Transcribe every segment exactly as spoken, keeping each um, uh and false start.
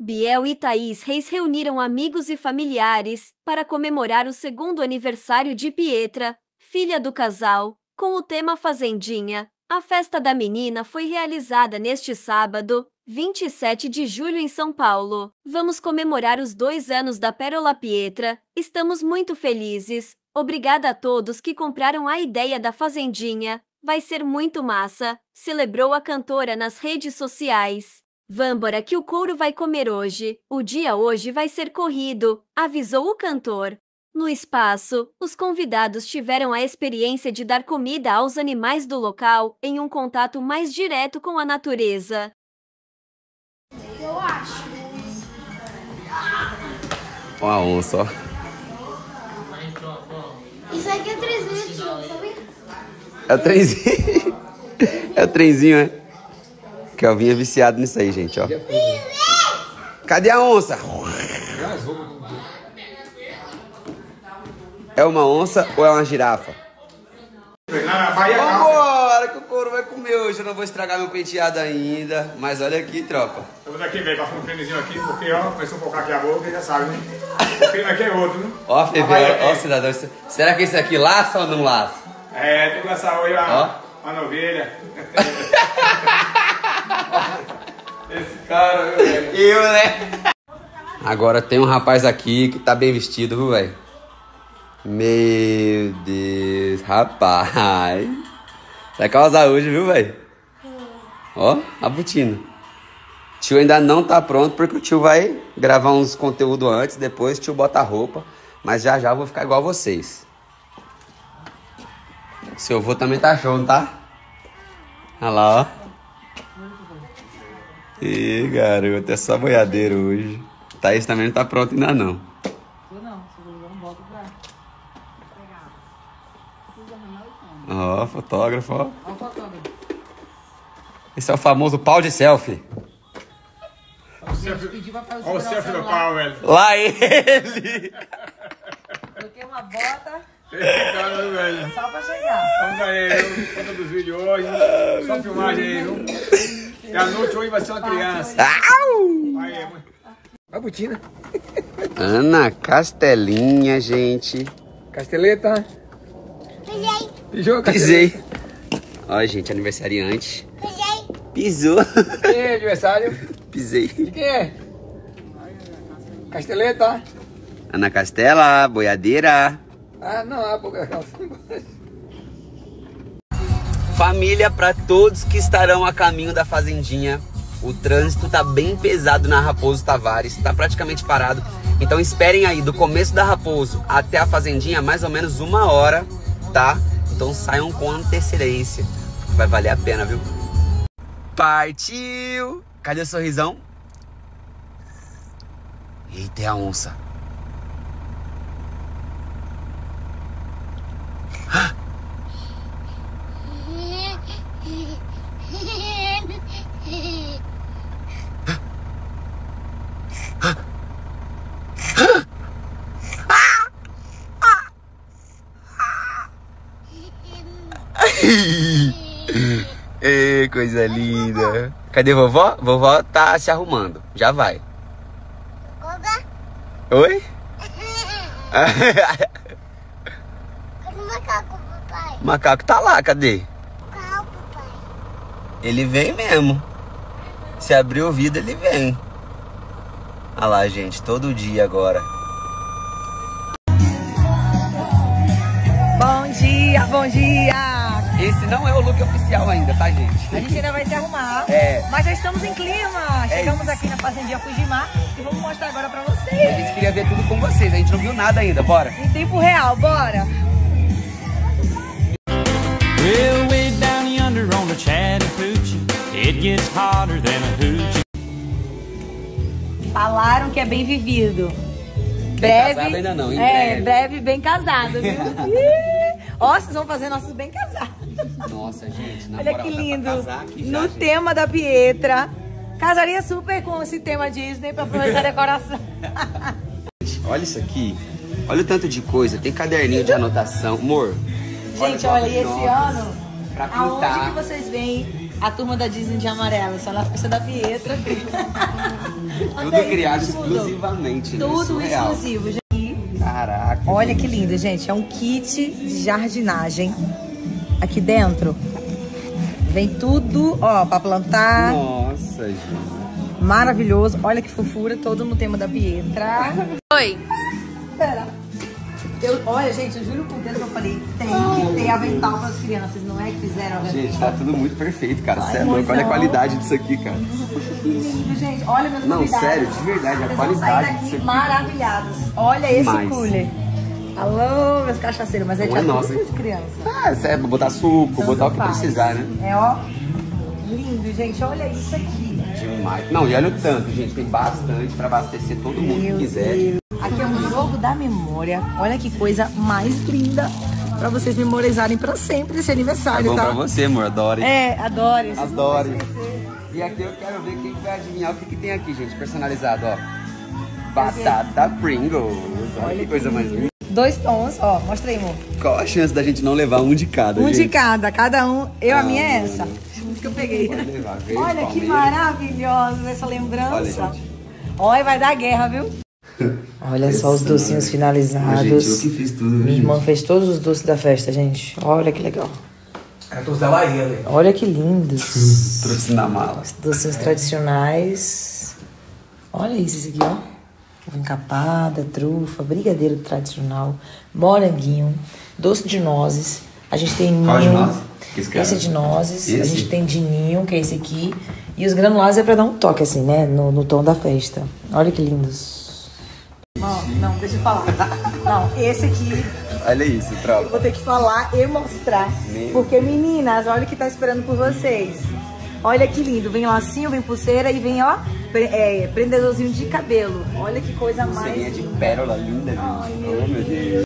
Biel e Thaís Reis reuniram amigos e familiares para comemorar o segundo aniversário de Pietra, filha do casal, com o tema Fazendinha. A festa da menina foi realizada neste sábado, vinte e sete de julho em São Paulo. Vamos comemorar os dois anos da Pérola Pietra, estamos muito felizes. Obrigada a todos que compraram a ideia da Fazendinha, vai ser muito massa, celebrou a cantora nas redes sociais. Vambora que o couro vai comer hoje, o dia hoje vai ser corrido, avisou o cantor. No espaço, os convidados tiveram a experiência de dar comida aos animais do local em um contato mais direto com a natureza. Eu acho. Ó a onça, ó. Isso aqui é trezentos, sabia? É o trenzinho. É o trenzinho, é? Kelvin é viciado nisso aí, gente, ó. Cadê a onça? É uma onça ou é uma girafa? Vambora, que o couro vai comer hoje. Eu não vou estragar meu penteado ainda. Mas olha aqui, tropa. Estamos aqui, velho, passando um cremezinho aqui, porque, ó, começou a colocar aqui a boca, já sabe, né? O creme aqui é outro, né? Ó, Febê, ó, ó, cidadão. Será que esse aqui laça ou não laça? É, tem que lançar hoje a, a novelha. Esse cara, viu, velho? Eu, né? Agora tem um rapaz aqui que tá bem vestido, viu, velho? Meu Deus, rapaz. Vai causar hoje, viu, velho? Ó, a botina. Tio ainda não tá pronto porque o tio vai gravar uns conteúdos antes, depois o tio bota a roupa. Mas já já eu vou ficar igual a vocês. Seu avô também tá show, não tá? Olha lá, ó. Ih, garoto, é só boiadeiro hoje. Thaís também não tá pronto ainda não. Eu não, se eu não volto pra pegar. Ó, fotógrafo, ó. Ó o fotógrafo. Esse é o famoso pau de selfie. Olha o selfie, Pediu pra fazer olha o selfie do pau, velho. Lá ele! Coloquei uma bota Esse cara, viu, velho? só pra chegar. Vamos aí, viu? Conta dos vídeos hoje. Só filmagem aí, viu? E a noite hoje vai ser uma criança. Au! Aí, mãe. A botina. Ana Castelinha, gente. Casteleta. Pisei, Pisou, Pisei. Ó, gente, aniversariante. pisei. Pisou. Quem é aniversário? Pisei. De quem é? Casteleta. Ana Castela, boiadeira. Ah, não, a boca. Família, para todos que estarão a caminho da Fazendinha, o trânsito tá bem pesado na Raposo Tavares, tá praticamente parado. Então esperem aí, do começo da Raposo até a Fazendinha, mais ou menos uma hora, tá? Então saiam com antecedência, vai valer a pena, viu? Partiu! Cadê o sorrisão? Eita, é a onça. Ei, coisa linda. Cadê vovó? Vovó tá se arrumando. Já vai. Oi? Cadê o macaco, papai? O macaco tá lá, cadê? Qual, papai? Ele vem mesmo. Se abrir o vidro, ele vem. Olha lá, gente, todo dia agora. Bom dia, bom dia! Esse não é o look oficial ainda, tá, gente? A gente ainda vai se arrumar, É. mas já estamos em clima. É Chegamos isso. aqui na Fazendinha Fujimar e vamos mostrar agora pra A vocês. gente queria ver tudo com vocês, a gente não viu nada ainda, bora? Em tempo real, bora! Well, way down yonder on the Chattahoochee, it gets hotter than a hoochie. Falaram que é bem vivido. Bem casado ainda não, em É, breve. breve bem casado, viu? Ih, Ó, vocês vão fazer nossos bem casados. Nossa, gente, na Olha moral, que dá pra lindo. casar aqui já, No gente. tema da Pietra. Casaria super com esse tema Disney pra aproveitar a decoração. Olha isso aqui. Olha o tanto de coisa. Tem caderninho de anotação. Amor. Gente, olha, e esse notas ano, pra aonde que pintar. vocês veem a turma da Disney de amarelo? Só na festa da Pietra. Tudo criado exclusivamente, né? Tudo Surreal. exclusivo, gente. Caraca. Olha que lindo, gente. É um kit de jardinagem. Aqui dentro vem tudo, ó, pra plantar. Nossa, gente. Maravilhoso. Olha que fofura, todo no tema da Pietra. Oi. Pera. Eu, olha, gente, eu juro por Deus que eu falei, tem que ter avental para as crianças, não é que fizeram avental. Gente, tá tudo muito perfeito, cara. Ai, Sério, louco. Olha a não. qualidade disso aqui, cara. Que lindo, gente. Olha meus Não, convidados. sério, de verdade, a Vocês qualidade vão sair disso daqui aqui. maravilhados. Olha esse Demais. cooler. Alô, meus cachaceiros, mas é de Oi, nossa. adulto ou de criança. Ah, isso é botar suco, Tanto botar o que faz. precisar, né? É, ó. Lindo, gente. Olha isso aqui. Demais. Não, e olha o tanto, gente. Tem bastante pra abastecer todo mundo Meu que quiser. Deus. Aqui é um jogo da memória. Olha que coisa mais linda pra vocês memorizarem pra sempre esse É aniversário, bom tá? pra você, amor. Adore. É, adore. vocês não vão Adore. esquecer. E aqui eu quero ver quem vai adivinhar o que, que tem aqui, gente, personalizado, ó. Batata Pringles. Olha que coisa mais linda. Dois tons, ó. Mostra aí, amor. Qual a chance da gente não levar um de cada, Um gente? de cada, cada um. Eu, a Ah, minha é mano. essa. Que eu peguei. Pode levar, verde, Olha que palmeira. maravilhosa essa lembrança. Olha, gente. Olha, vai dar guerra, viu? Olha só os docinhos Ah, finalizados. gente, eu que fiz tudo, viu, Minha irmã gente? fez todos os doces da festa, gente. Olha que legal. É doce da Bahia, velho. Olha que lindos. Trouxe na mala. Os docinhos tradicionais. Olha isso, esse aqui, ó. Uva encapada, trufa, brigadeiro tradicional, moranguinho, doce de nozes. A gente tem Qual de ninho. nozes? Que esse cara- Esse é de nozes. A Esse? gente tem de ninho, que é esse aqui. E os granulados é pra dar um toque, assim, né? No, no tom da festa. Olha que lindos. Não, não, deixa eu falar. Não, esse aqui Olha isso, tropa. vou ter que falar e mostrar. Meu. Porque, meninas, olha o que tá esperando por vocês. Olha que lindo. Vem lacinho, vem pulseira e vem, ó, pre é, prendedorzinho de cabelo. Olha que coisa mais Pulseirinha de linda. pérola linda, gente. Ai, meu Oh, meu Deus.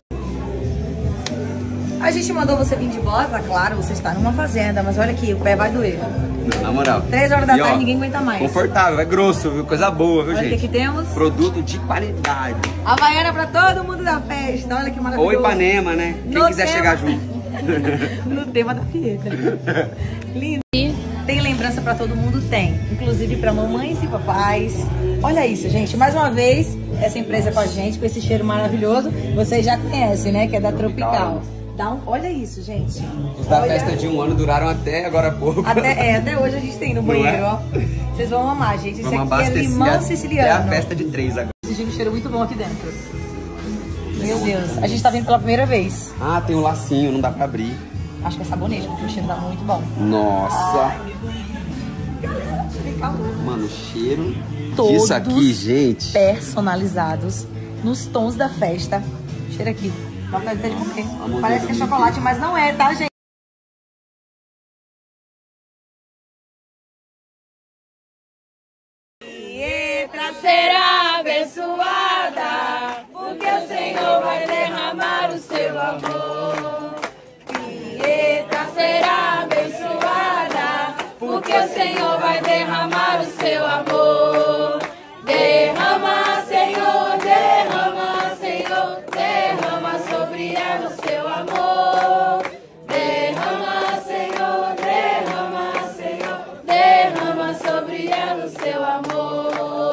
A gente mandou você vir de bota, claro, você está numa fazenda, mas olha aqui, o pé vai doer. Na moral. Três horas da E, ó, tarde ninguém aguenta mais. Confortável, é grosso, viu? Coisa boa, viu, Olha o que gente? aqui temos. Produto de qualidade. Havaiana pra todo mundo da festa. Olha que maravilhoso. Ou Ipanema, né? Quem No quiser tema- chegar junto. No tema da Pietra. Lindo. Tem lembrança pra todo mundo? Tem. Inclusive pra mamães e papais. Olha isso, gente. Mais uma vez, essa empresa com a gente, com esse cheiro maravilhoso. Vocês já conhecem, né? Que é da Tropical. Dá um... Olha isso, gente. Os da Olha... festa de um ano duraram até agora há pouco. Até, é, até hoje a gente tem no Não banheiro, é? ó. Vocês vão amar, gente. Isso Vamos aqui é abastecer limão até siciliano. a festa de três agora. Sentindo um cheiro muito bom aqui dentro. Meu Deus. A gente tá vindo pela primeira vez. Ah, tem um lacinho, não dá pra abrir. Acho que é sabonete, porque o cheiro tá muito bom. Nossa. Calma. Mano, o cheiro Todos disso aqui, gente. Personalizados nos tons da festa. Cheira aqui. Dá vontade até de comer. Vamos Parece ver que é o chocolate, mas não é, tá, gente? Pietra será abençoada, porque o Senhor vai derramar o seu amor. Pietra será abençoada, porque o Senhor vai derramar o seu amor. Derrama, Senhor, derrama, Senhor, derrama sobre ela o seu amor. Derrama, Senhor, derrama, Senhor, derrama sobre ela o seu amor.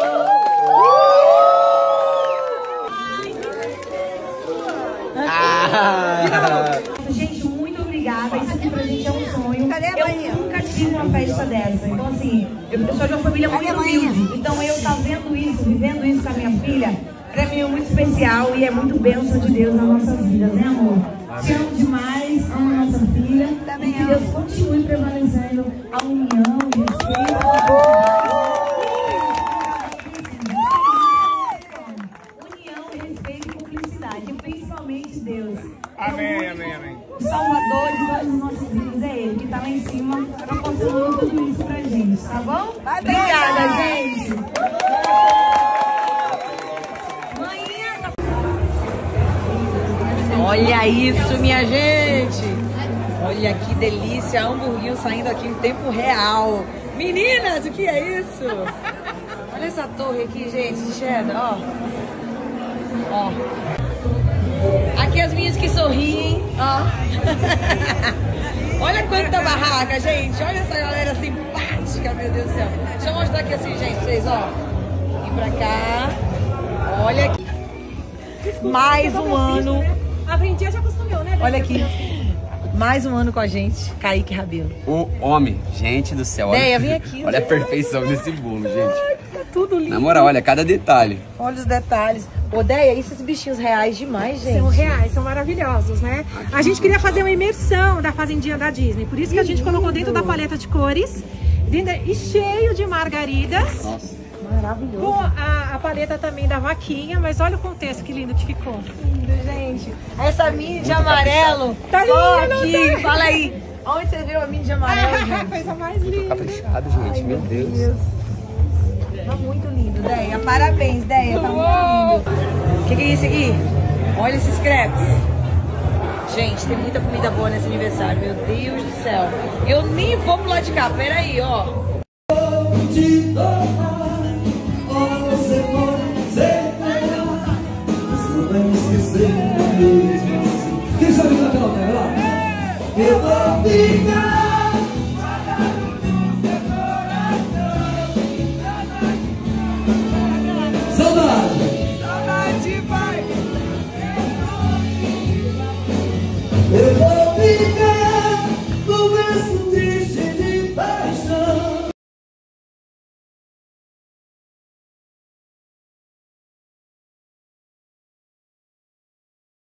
Gente, muito obrigada. Isso aqui pra gente é um sonho. Cadê a mãe? Eu nunca tive uma festa dessa. Então, assim, eu, eu sou de uma família muito humilde. Então, eu tá vendo isso, vivendo isso com a minha filha, pra mim é muito especial e é muito bênção de Deus nas nossas vidas, né, amor? Te amo demais, amo a nossa filha. E que Deus continue prevalecendo a união e o respeito. União, respeito e cumplicidade. E principalmente Deus. Amém, amém, amém. O Salvador de todas as nossas vidas é Ele, que tá lá em cima, proporcionando tudo isso pra gente, tá bom? Obrigada, gente! Manhã... Olha isso, minha gente! Olha que delícia, hamburguinho saindo aqui em tempo real. Meninas, o que é isso? Olha essa torre aqui, gente, de cheddar, ó. Ó. Aqui as minhas que sorriem, ó. Olha quanta barraca, gente. Olha essa galera simpática, meu Deus do céu. Deixa eu mostrar aqui assim, gente, vocês, ó. pra cá. Olha aqui. Mais um ano. Aprendi, já acostumou, né? Olha aqui. Mais um ano com a gente, Kaique Rabelo. O homem, gente do céu. Olha, Deia, vem aqui. Olha a perfeição desse bolo, gente. Ai, tá tudo lindo. Na moral, olha cada detalhe. Olha os detalhes. Ô, Deia, esses bichinhos reais demais, gente. São reais, são maravilhosos, né? A gente queria fazer uma imersão da fazendinha da Disney. Por isso que a gente colocou dentro da paleta de cores. Dentro, e cheio de margaridas. Nossa. Maravilhoso. Com a, a paleta também da vaquinha. Mas olha o contexto, que lindo que ficou. Lindo, gente. Essa mini de amarelo. Tá só lindo, aqui. tá? Fala aí. Onde você viu a mini de amarelo, gente? Coisa mais linda. Caprichado, gente. Ai, meu Deus. Tá muito lindo, Deia. Parabéns, Deia. Tá muito lindo. O que, que é isso aqui? Olha esses crepes. Gente, tem muita comida boa nesse aniversário. Meu Deus do céu. Eu nem vou pro lado de cá. Pera aí, ó. Quem sabe cantar, vai lá? Eu vou ficar